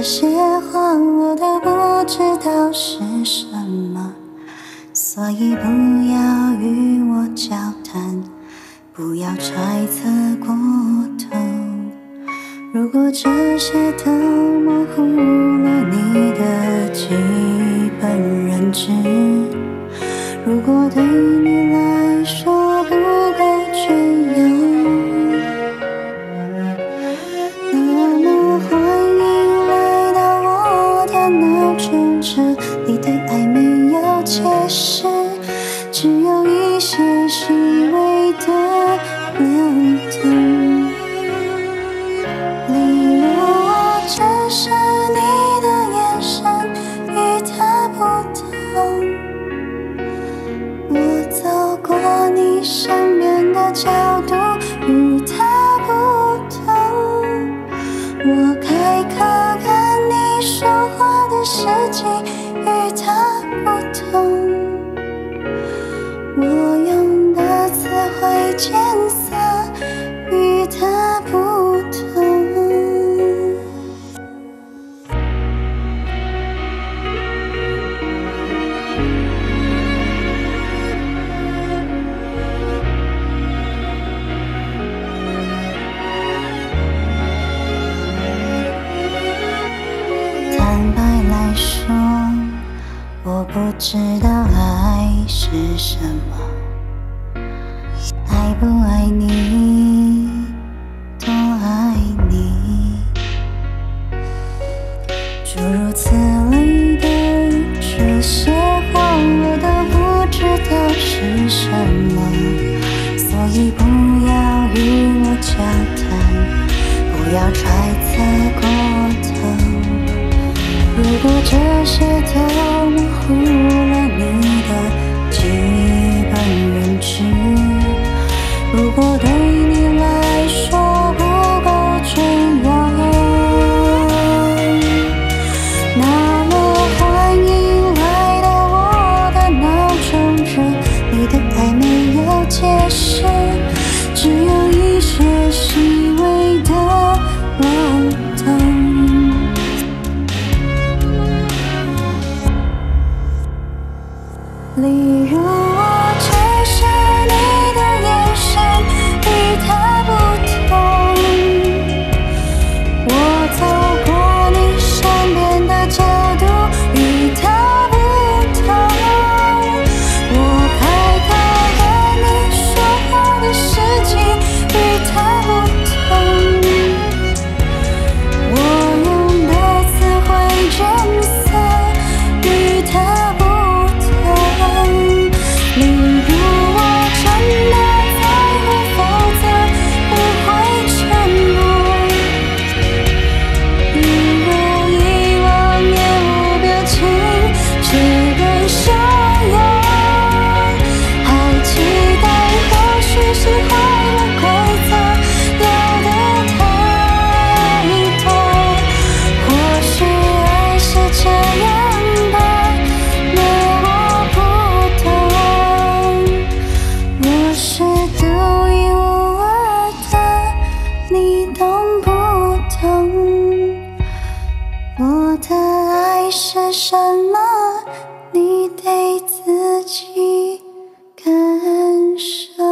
些话我都不知道是什么，所以不要与我交谈，不要揣测过头。如果这些都模糊了你的基本认知，如果对你来说不够隽永，那么欢迎来到我的脑中，这里对爱没有解释，只有一些细微的流动。例如我只是你的眼神与它不同，我走过你身边的角度与它不同，我开口跟你说话的时机与它不同，我用的词汇艰涩与它不同。坦白来说，我不知道爱是什么，爱不爱你，多爱你，诸如此类的这些话我都不知道是什么，所以不要与我交谈，不要揣测过头。如果这些都模糊了你的基本认知，如果对你来说不够隽永，那么欢迎来到我的脑中，这里的爱没有解释，只有一些细微的流动。例如我只是你的眼神与它不同，我走过你身边的角度与它不同，我开口跟你说话的时机与它不同，我用的词汇艰涩与它不同。例如我真的在乎，否则不会全部，一如以往面无表情，只跟相拥，还期待或许是坏了规则，要的太多，或许爱是这样吧，那我不懂，我是独一无二的，你懂不懂？我的爱是什么？你得自己感受。